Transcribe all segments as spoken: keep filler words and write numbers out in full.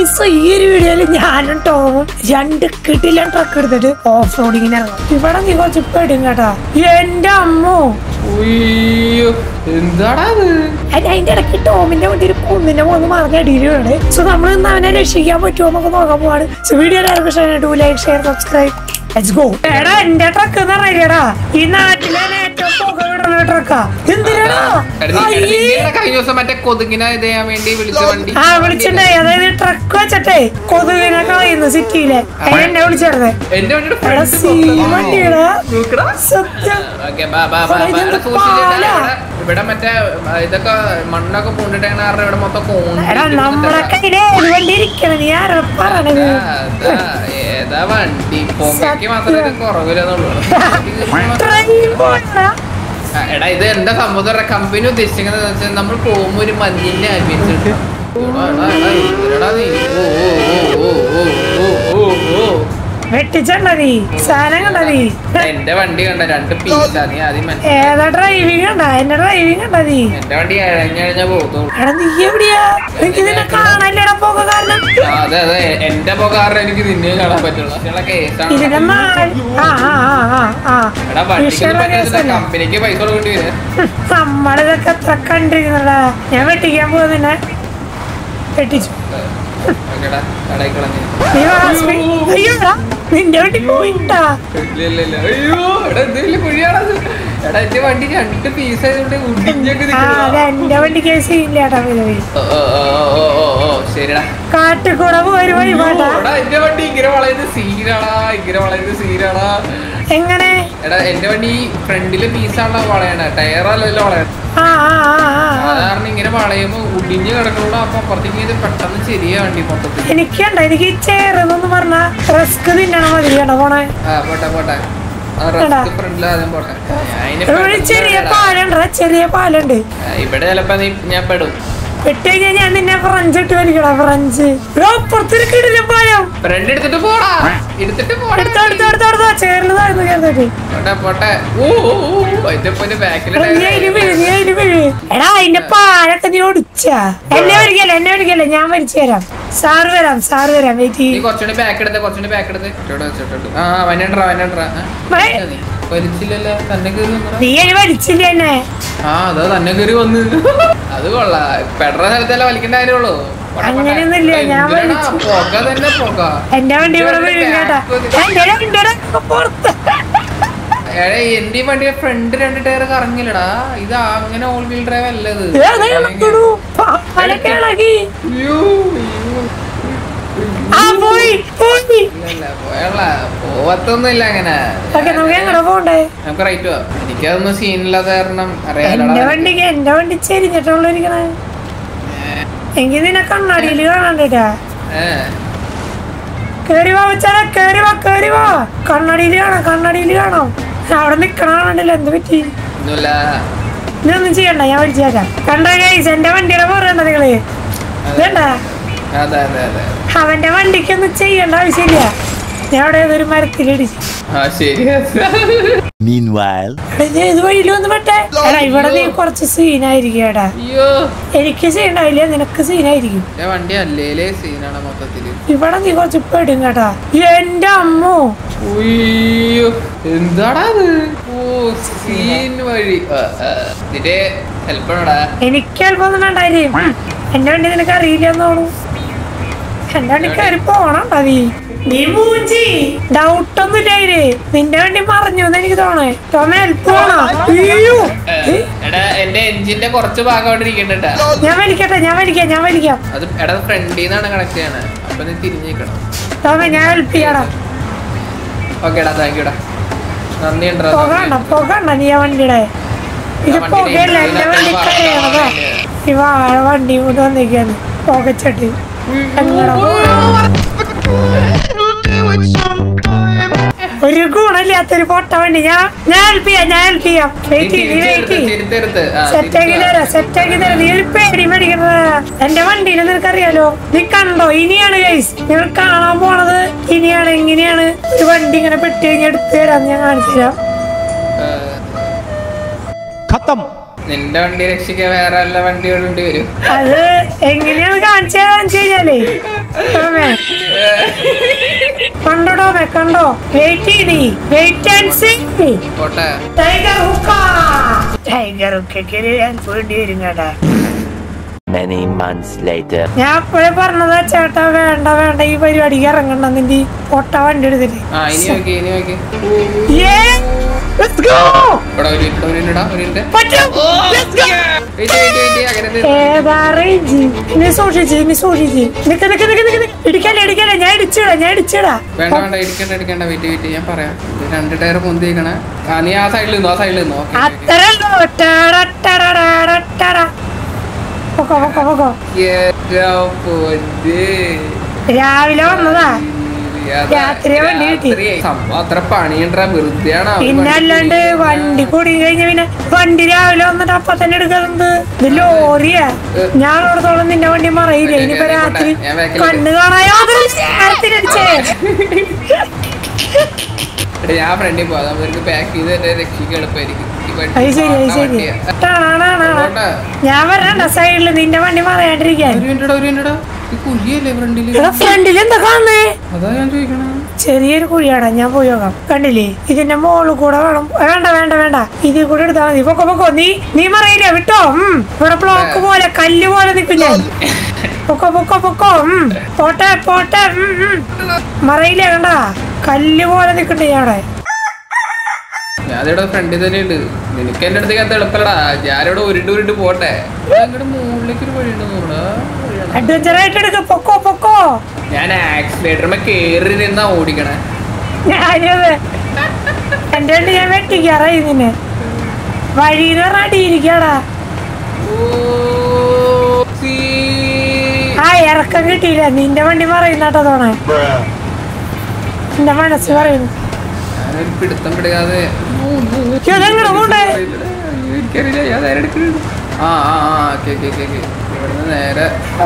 So ഈ ഒരു വീഡിയോയിൽ ഞാനും ടോമും രണ്ട് കിട്ടില്ല ട്രക്ക് എടുത്തിട്ട് ഓഫ് റോഡിങ്ങിന് ഇറങ്ങും. ഇവിടെ നീ കുറച്ച് പെടും കേട്ടാ. എന്റെ അമ്മോ എന്താടാ അതിന്റെ ഇടയ്ക്ക് ടോമിന്റെ വണ്ടി ഒരു കുന്നിന്റെ മൂന്ന് മറിഞ്ഞ അടിയിലാണ്. സോ നമ്മൾ ഇന്ന് അവനെ രക്ഷിക്കാൻ പറ്റുമോ എന്നൊക്കെ നോക്കാൻ പോവാണ്. സോ വീഡിയോ എല്ലാവർക്കും like share subscribe. Let's go. എടാ എന്റെ ട്രക്ക് എന്ന് പറയടാ ഈ നാട്ടിലെ ഏറ്റവും പുക വിടുന്ന ട്രക്കാ. എന്തിനാടാ കഴിഞ്ഞ ദിവസം മറ്റേ കൊതുകിനെ ചെയ്യാൻ വേണ്ടി വിളിച്ച വണ്ടി ആ വിളിച്ചിട്ടുണ്ടായി. അതായത് ട്രക്ക് വെച്ചിട്ടേ കൊതുകിനെ കളയുന്നു സിറ്റിയിലെ. എന്നെ വിളിച്ചേർന്നേ എന്റെ വണ്ടിയുടെ സത്യം. ഇവിടെ മറ്റേ ഇതൊക്കെ മണ്ണൊക്കെ പൂണ്ടിട്ടാണ് ഇവിടെ മൊത്തം നമ്മളെ കയ്യില് വണ്ടി ഇരിക്കണം. നീ ആരാ പറഞ്ഞത്? ഏതാ വണ്ടി പൊങ്ങയ്ക്ക് മാത്രമേ കുറവില്ലെന്നുള്ളൂ. എടാ ഇത് എന്താ സംഭവം കമ്പനി ഉദ്ദേശിക്കുന്നത് വെച്ചാൽ നമ്മൾ പോകുമ്പോ ഒരു മഞ്ഞിന്റെ ആംബിയൻസ് കിട്ടും. വെട്ടിച്ചണ്ടീ സാധനം കണ്ടീ. എന്റെ വണ്ടി കണ്ട രണ്ട് പീസാ. നീ ആദ്യം ഏതാ ഡ്രൈവിംഗ് കണ്ട? എന്റെ ഡ്രൈവിംഗ് കണ്ട നീ? എന്റെ വണ്ടി കഴിഞ്ഞ പോകുന്നു. എടാ നീ എവിടെയാ? എനിക്ക് നിന്നെ കാണാനില്ലടാ പോക കാരണം. അതെ അതെ എന്റെ പോക കാരണം എനിക്ക് നിന്നെ കാണാൻ പറ്റുള്ള കേസാണ്. കമ്പനിക്ക് പൈസ കൊടുക്കേണ്ടി വരും. നമ്മളിതൊക്കെ എത്ര കണ്ടിരുന്നടാ. ഞാൻ വെട്ടിക്കാൻ പോകുന്നെ വെട്ടിച്ചു. നിന്റെ വണ്ടി പോയിട്ടാ? എന്റെ വണ്ടി രണ്ട് പീസ് ആയതുകൊണ്ട് എന്റെ വണ്ടി കേസ് ഇല്ലാട്ടാ. ശരിടാ കാട്ടിക്കൂടെ പോയി വഴി പോട്ടാ. എന്റെ വണ്ടി ഇങ്ങനെ വളയുന്ന സീനാടാ ഇങ്ങനെ വളയുന്ന സീനാടാ. എങ്ങനെ? എടാ എന്റെ വണ്ടി ഫ്രണ്ടില് പീസാണല്ലോ വളയണ, ടയറല്ലല്ലോ വളയണ. സാധാരണ ഇങ്ങനെ വളയുമ്പോ ഉടിഞ്ഞ് കിടക്കുള്ളൂ. അപ്പൊ അപ്പുറത്തേക്ക് ഇത് പെട്ടെന്ന് ചെറിയ വണ്ടി മൊത്തത്തിൽ. എനിക്കണ്ട എനിക്ക് ചേർന്നൊന്ന് പറഞ്ഞ റിസ്ക് തിന്നണം മതി കേട്ടോ പോണേ. ആ പോട്ടെ പോട്ടെ ഫ്രണ്ടിൽ ആദ്യം പോട്ടെ. ചെറിയ പാലുണ്ട് ചെറിയ പാലുണ്ട് ഇവിടെ ചിലപ്പോ നീ ഞാൻ പെടും. പെട്ട് കഴിഞ്ഞാൽ ഞാൻ നിന്നെ ഫ്രഞ്ച് ഇട്ട് വലിക്കടാ. ഫ്രഞ്ച് പുറത്തിരിക്കില്ല പാലം. ഫ്രണ്ട് എടുത്തിട്ട് പോടാ എടുത്തിട്ട് ചേർന്നതായിരുന്നു കേട്ടിട്ട്. എടാ അതിന്റെ പാലൊക്കെ നീ ഒടിച്ചാ. എന്നെ ഒരിക്കല എന്നെ ഒരിക്കല ഞാൻ വലിച്ചു തരാം. സാറ് വരാം സാറ് വരാം. വെയിറ്റ് നീ കുറച്ചുകൂടി ബാക്ക് എടുത്ത് കുറച്ചുകൂടി ബാക്ക് എടുത്ത് വലിച്ചില്ലല്ലോ തന്നെ കയറി. നീ അതിന് വലിച്ചില്ല എന്നെ. ആ അതാ തന്നെ കയറി വന്ന്. അത് കൊള്ളാം. പെടറ സ്ഥലത്തല്ല വലിക്കേണ്ട കാര്യമുള്ളൂ. അങ്ങനെയൊന്നുമില്ല ഞാൻ പോക തന്നെ പോക. എന്റെ വണ്ടി എന്റെ വണ്ടിയുടെ ഫ്രണ്ട് രണ്ട് ടയർ കറങ്ങില്ലടാ. ഇത് അങ്ങനെ ഓൾ വീൽ ഡ്രൈവ് അല്ലത്. പോവത്തൊന്നുമില്ല അങ്ങനെ. നമുക്ക് റൈറ്റ് പോവാം. എനിക്കതൊന്നും സീനില്ലാത്ത കാരണം അറിയാലോ. എന്റെ വണ്ടിക്ക് എന്റെ വണ്ടി ചെരിഞ്ഞിട്ടുള്ളിരിക്കണേ. എങ്കിൽ നിന്നെ കണ്ണാടിയില് കാണാണ്ടാ. കേറി വാ വെച്ചാലേ കേറി വാ കേറി വാ. കണ്ണാടിയില് കാണാം കണ്ണാടിയില് കാണാം. അവിടെ നിക്കണാണല്ലോ. എന്ത് പറ്റി? ഇതൊന്നും ചെയ്യണ്ട ഞാൻ പഠിച്ചു തരാം. കണ്ടാ ഗൈസ് എന്റെ വണ്ടിയുടെ പറയണ്ട നിങ്ങള് വേണ്ട. അവന്റെ വണ്ടിക്കൊന്നും ചെയ്യണ്ട ആവശ്യമില്ല. ഞാൻ അവിടെ ഏതൊരു മരത്തിലിടിച്ചു. ഏത് വഴിയിൽ വന്ന് പെട്ടെ. എടാ ഇവിടെ നീ കുറച്ച് സീനായിരിക്കും. എടാ എനിക്ക് സീനായില്ല നിനക്ക് സീനായിരിക്കും. ഇവിടെ നീ കുറച്ച് പെടും കേട്ടാ. എന്റെ അമ്മോ എന്താടാ എനിക്ക് ഹെൽപ്പൊന്നും വേണ്ടായിരിക്കും. എന്റെ വണ്ടി നിനക്ക് അറിയില്ലെന്ന് തോന്നുന്നു. എന്റെ വണ്ടി കയറി പോണണ്ട നീ. നീ മൂഞ്ചി ഡൗട്ടൊന്നും ഇല്ല അതിന്. നിന്റെ വണ്ടി മറിഞ്ഞു എന്ന് എനിക്ക് തോന്നേ. ടോമ ഹെൽപ്പ് വേണോ? എന്റെ എഞ്ചിന്റെ കുറച്ച് ഭാഗം ഇരിക്കണ്ടാ. ഞാൻ വലിക്കട്ടെ ഞാൻ വലിക്കാം ഞാൻ വലിക്കാം. അത് എടാ ഫ്രണ്ടിന്നാണ് കണക്ട് ചെയ്യണേ. അപ്പൊ നീ തിരിഞ്ഞേക്കണം. ടോമ ഞാൻ ഹെൽപ്പ് ചെയ്യടാ. ഓക്കേടാ താങ്ക് യുടാ. നന്ദി ഉണ്ടോ? പോകണ്ട പോകണ്ട നീ ആ വണ്ടിയുടെ ഇത് പോകല്ല. എന്റെ വണ്ടി കയറണതാ. ഈ വാഴ വണ്ടി കൊണ്ട് വന്നിരിക്കാണ് പോകച്ചട്ട്. ഒരു ഗുണമില്ലാത്തൊരു പൊട്ട വണ്ടി. ഞാൻ ഞാൻ ഹെൽപ്പ് ചെയ്യാം ഞാൻ ഹെൽപ്പ് ചെയ്യാം. സെറ്റാക്കി തരാം സെറ്റാക്കി തരാം. നീ ഒരു പേടി മേടിക്കുന്നത് എന്റെ വണ്ടിയിൽ നിനക്കറിയാലോ. നീ കണ്ടോ? ഇനിയാണ് ഗൈസ് നിങ്ങൾ കാണാൻ പോണത്. ഇനിയാണ് എങ്ങനെയാണ് ഒരു വണ്ടി ഇങ്ങനെ പെട്ടി കഴിഞ്ഞ് എടുത്തു തരാം. ഞാൻ കാണിച്ചു തരാം. നിന്റെ വണ്ടി രക്ഷിക്കാൻ വേറെ എല്ലാ വണ്ടികളുണ്ട് വരും. അത് എങ്ങനെയാണ് കാണിച്ചു കഴിഞ്ഞാലേ കണ്ടോ ടോമേ കണ്ടോ വെയിറ്റ് ചെയ്തി വെയിറ്റ് ആൻഡ് സീ. ടൈഗർ ഹുക്ക ടൈഗർ ഹുക്കയ്ക്ക് വേണ്ടി വരും കേട്ടാ. Many months later. ഞാൻ അപ്പോഴേ പറഞ്ഞതാ ചേട്ടാ വേണ്ട വേണ്ട ഈ പരിപാടിക്ക് ഇറങ്ങണ്ട നിന്റെ പൊട്ട വണ്ടി എടുത്തിട്ട്. സൂക്ഷിച്ച് നീ സൂക്ഷിച്ച് നിക്ക നിക്ക നിക്ക നിക്ക ഇടിക്കല്ലേ ഇടിക്കല്ലേ ഞാൻ ഇടിച്ചിടാ ഞാൻ ഇടിച്ചിടാ. വേണ്ട വേണ്ട ഇടിക്കണ്ട ഇടിക്കണ്ട വെയിറ്റ് വെയിറ്റ് ഞാൻ പറയാം. രണ്ട് ടയർ പൊന്തിക്കണേ. നീ ആ സൈഡിൽ നിന്നോ ആ സൈഡിൽ നിന്നോ. രാവിലെ വന്നതാ രാത്രി വണ്ടി കിട്ടി. അത്ര പണിയുണ്ടാ വെറുതെയാണ്. പിന്നെ അല്ലാണ്ട് വണ്ടി കൂടി കഴിഞ്ഞ പിന്നെ വണ്ടി രാവിലെ വന്നിട്ട് അപ്പൊ തന്നെ എടുക്കുന്നത് ഇത് ലോറിയാ. ഞാൻ അവിടത്തോളം നിന്റെ വണ്ടി മറയില്ല. ഇനിയിപ്പോ രാത്രി കണ്ണ് കാണായോ നേരത്തിനടിച്ചേ. ഞാൻ ഫ്രണ്ടിൽ പോവാം. നമുക്ക് പാക്ക് ചെയ്ത് തന്നെ രക്ഷിക്കാൻ എളുപ്പമായിരിക്കും. ഞാൻ വരണ്ട സൈഡില് നിന്റെ വണ്ടി മറയാണ്ടിരിക്കാൻ. ഫ്രണ്ടിൽ എന്താ കാണുന്നേ? ചെറിയൊരു കുഴിയാടാ ഞാൻ പോയി നോക്കാം. കണ്ടില്ലേ ഇതിന്റെ മോളിൽ കൂടെ വേണം. വേണ്ട വേണ്ട വേണ്ട ഇതിൽ കൂടെ എടുത്താൽ മതി. പൊക്കോ പൊക്കോ നീ നീ മറയില്ല വിട്ടോ. ഉം ഇവിടെ ബ്ലോക്ക് പോലെ കല്ല് പോലെ നിൽക്കും ഞാൻ. പൊക്കോ പൊക്കോ പൊക്കോ. ഉം പോട്ടെ പോട്ടെ. മറയില്ല കണ്ട കല്ല് പോലെ നിൽക്കണ്ടേ അവിടെ. ഞാനിവിടെ ഫ്രണ്ടിൽ തന്നെ ഉണ്ട്. നിനക്ക് എന്റെ അടുത്തേക്ക് അത് എളുപ്പല്ലടാ. ഞാനിവിടെ ഉരുണ്ട് ഉരുണ്ട് പോട്ടെ. മുകളിലേക്ക് ഒരു വഴി ഉണ്ടെന്ന് അഡ്വഞ്ചർ ആയിട്ട് എടുക്ക. പൊക്കോ പൊക്കോ. ഞാൻ ആക്സിലേറ്ററിന് കേറി നിന്നാ ഓടിക്കണേ. ഞാനത് എന്റെ വണ്ടി ഞാൻ വെട്ടിക്കാറായി നിന്നെ വഴിന്ന് പറഞ്ഞാ അടിയിരിക്കാടാ. ആ ഇറക്കം കിട്ടിയില്ല. നിന്റെ വണ്ടി പറയുന്നാട്ടോ തോണേ. എന്റെ മനസ്സ് പറയുന്നു ഞാനൊരു പിടുത്തം പിടിക്കാതെ ആ ആ ആ ഇവിടുന്ന് നേരെ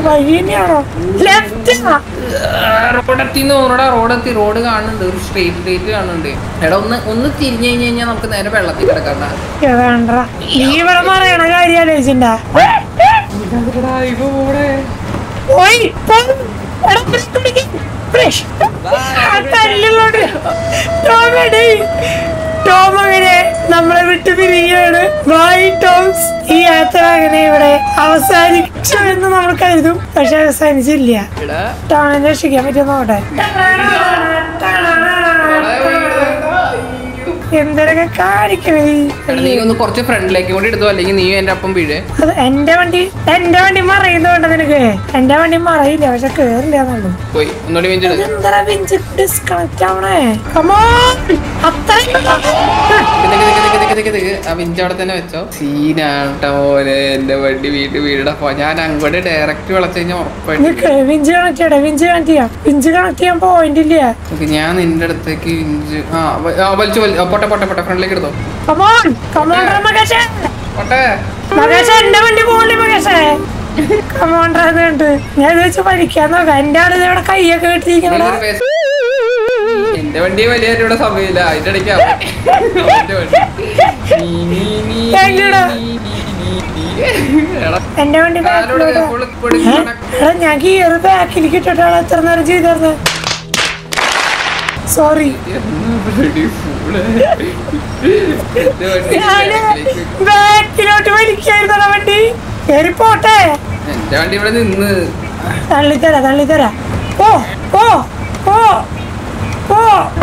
റോഡെത്തിന്ന് തോന്നടാ. റോഡെത്തി റോഡ് കാണുന്നുണ്ട്. ഒരു സ്ട്രീറ്റ് ലൈറ്റ് കാണുന്നുണ്ട്. എടാ ഒന്ന് ഒന്ന് തിരിഞ്ഞു കഴിഞ്ഞ് കഴിഞ്ഞാൽ നമുക്ക് നേരെ വെള്ളത്തിൽ കിടക്കണ്ട. നീ ഇവിടെ പറയണ കാര്യം ആലോചിച്ചിണ്ടാ. ടോമങ്ങനെ നമ്മളെ വിട്ടു പിരിയാണ്. ഈ യാത്ര അങ്ങനെ ഇവിടെ അവസാനിച്ചു എന്ന് നമ്മൾ കരുതും. പക്ഷെ അവസാനിച്ചില്ല. ടോമിനെ രക്ഷിക്കാൻ പറ്റുമോ നോട്ടെ. എന്തൊക്കെ കാണിക്കണേ. നീ ഒന്ന് കുറച്ച് ഫ്രണ്ടിലേക്ക് കൂടി എടുത്തു. അല്ലെങ്കിൽ നീ എന്റെ അപ്പം വീഴേ. അത് എന്റെ വണ്ടി എന്റെ വണ്ടി മറയുന്നോണ്ട് നിനക്ക്. എന്റെ വണ്ടി മറയില്ല പക്ഷെ കേറില്ല എന്നുള്ളൂ. എന്താ വിഞ്ച് ഡിസ്കണക്ട് ആവണേ. ആ വിഞ്ച് അവിടെ തന്നെ വെച്ചോ. സീനാട്ടോ പോലെ എന്റെ വണ്ടി വീട്ടിൽ വീടപ്പോ ഞാൻ അങ്ങോട്ട് ഡയറക്റ്റ് വിളച്ചു കഴിഞ്ഞാൽ ഉറപ്പായിട്ട് വിഞ്ച് കണക്ട് ചെയ്യട്ടെ. വിഞ്ച് കണക്ട് ചെയ്യാം. വിഞ്ച് കണക്ട് ചെയ്യാൻ പോയിന്റ് ഇല്ല. ഞാൻ നിന്റെ അടുത്തേക്ക് വിഞ്ച് ആ വലിച്ചു പൊട്ടെ പൊട്ടെ പൊട്ടെ ഫ്രണ്ടിലേക്ക് എടുത്തോ. എന്റെ വണ്ടി പോകണ്ടേ മകേഷേ. കമോണ്ട് ഞാൻ ഇത് വെച്ച് പഠിക്കാൻ നോക്കാം. എന്റെ ആള് ഇവിടെ കൈയൊക്കെ കെട്ടിയിരിക്കണ. എന്റെ വണ്ടി വലിയ ഇവിടെ സമയമില്ല. അതിന്റെ ഇടയ്ക്ക് എന്റെ വണ്ടി ഞാൻ ഗിയർ ബാക്കിലേക്ക് ഇട്ടിട്ടാണ് എത്ര നേരം ചെയ്തത്. സോറി ബാക്കിലോട്ട് വലിക്കായിരുന്നോ വണ്ടി. കയറി പോട്ടെ. എന്റെ വണ്ടി ഇവിടെ നിന്ന് തള്ളിത്തരാ തള്ളിത്തരാ. ഓ ഓ ഓ ഓ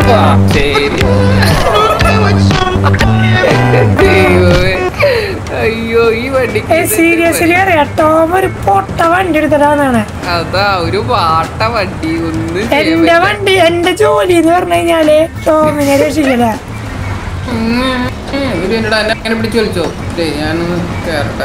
അയ്യോ ഈ വണ്ടി സീരിയസ്ലി അറിയാം. ടോം ഒരു പൊട്ട വണ്ടി എടുത്തിട്ടാണ്. അതാ ഒരു പാട്ട വണ്ടി. ഒന്ന് എന്റെ വണ്ടി എന്റെ ജോലി എന്ന് പറഞ്ഞു കഴിഞ്ഞാല് ടോമിനെ രക്ഷിക്കല. എന്നെ പിടിച്ചു വലിച്ചോ. ഞാനൊന്ന് കേറട്ടെ.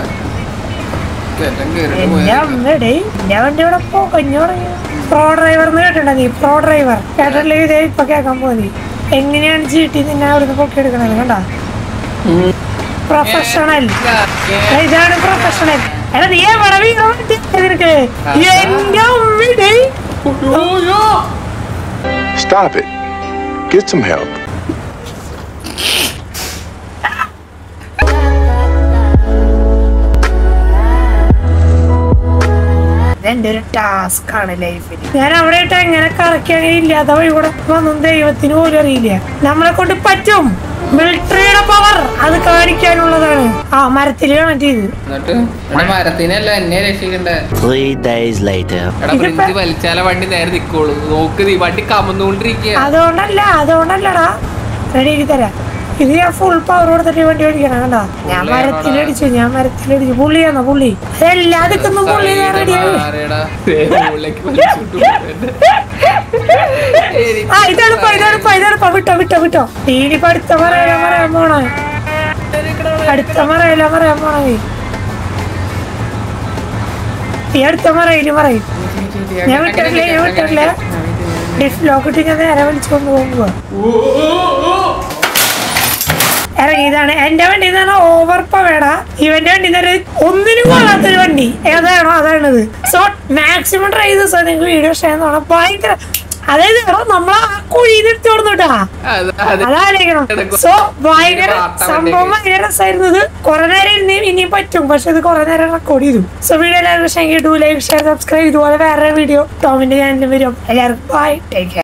എന്റെ വണ്ടി ഇവിടെ പോകഞ്ഞു തുടങ്ങി. പ്രോ ഡ്രൈവർ എന്ന് കേട്ടിട്ടുണ്ടോ നീ? പ്രോ ഡ്രൈവർ കേട്ടില്ലേ? ഇതേ ഇപ്പൊ കേൾക്കാൻ പോന്നി. എങ്ങനെയാണ് ചീട്ടി നിന്നെ അവിടുന്ന് പൊക്കി എടുക്കണത് കണ്ടാ. പ്രൊഫഷണൽ. ഇതാണ് പ്രൊഫഷണൽ. എടാ നീ എവിടെ നിനക്ക് എന്റെ അമ്മയുടെ. Stop it. Get some help. എന്റെ ഒരു ടാസ്ക് ആണ് ലൈഫിൽ. ഞാൻ അവിടെ ഇട്ട് എങ്ങനെ കറക്കാൻ ഇല്ലാത്ത വഴി കൂടെ വന്നും ദൈവത്തിന് പോലും അറിയില്ല. നമ്മളെ കൊണ്ട് പറ്റും. മിലിറ്ററിയുടെ പവർ അത് കാണിക്കാനുള്ളതാണ്. ആ മരത്തില് കണക്ട് ചെയ്ത് മരത്തിനല്ല എന്നെ രക്ഷിക്കണ്ടേ. വലിച്ചാല വണ്ടി നേരെ നിക്കോളൂ. നോക്ക് വണ്ടി കമന്നുകൊണ്ടിരിക്കുക. അതുകൊണ്ടല്ല അതുകൊണ്ടല്ലടാ റെഡിയാക്കി തരാം. ഇത് ഞാൻ ഫുൾ പവർ കൊടുത്തിട്ട് വണ്ടി ഓടിക്കണം കണ്ടാ. ഞാൻ മരത്തിലടിച്ചു ഞാൻ മരത്തിലടിച്ചു. പുള്ളിയാണോ പുള്ളി? എല്ലാത്തിനും പുള്ളി റെഡിയായി. ആ ഇതെടുപ്പ ഇതെടുപ്പ ഇതെടുപ്പ വിട്ടോ വിട്ടോ വിട്ടോ. ഇനിയിപ്പോ അടുത്ത മറയില മറയാൻ പോണേ. അടുത്ത മറയില മറയാൻ പോണേ. ഈ അടുത്ത മറയില് പറയും. ഞാൻ വിട്ടിട്ടില്ലേ ഞാൻ വിട്ടിട്ടില്ലേ. ഡിഫ് ലോക്ക് ഇട്ട് ഞാൻ നേരെ വിളിച്ചുകൊണ്ട് പോകുമ്പോ ഇറങ്ങിയതാണ്. എന്റെ വണ്ടി എന്ന് പറഞ്ഞാൽ ഓവർ പവേടാ. ഇവന്റെ വണ്ടി എന്ന് പറഞ്ഞാൽ ഒന്നിനും കൊള്ളാത്തൊരു വണ്ടി. ഏതാണോ അതാണത്. സോ മാക്സിമം ട്രൈ ചെയ്ത് ദിവസം നിങ്ങൾക്ക് വീഡിയോ ഷെയർ ചെയ്യണം. ഭയങ്കര അതായത് നമ്മളെ ആ കുഴിയിലെടുത്ത് കൊടുത്തോട്ടാ അതായിരിക്കണം. സോ ഭയങ്കര സംഭവം ഭയങ്കര രസമായിരുന്നത്. കുറെ നേരം ഇരുന്ന് ഇനിയും പറ്റും. പക്ഷെ ഇത് കുറെ നേരം റെക്കോർഡ് ചെയ്തു. സോ വീഡിയോ എല്ലാവർക്കും ഇഷ്ടമെങ്കിൽ ഡു ലൈക്ക് ഷെയർ സബ്സ്ക്രൈബ്. ഇതുപോലെ വേറെ വീഡിയോ ടോമിന്റെ ചാനലിൽ വരും. എല്ലാവർക്കും ബൈ ടേക്ക് കെയർ.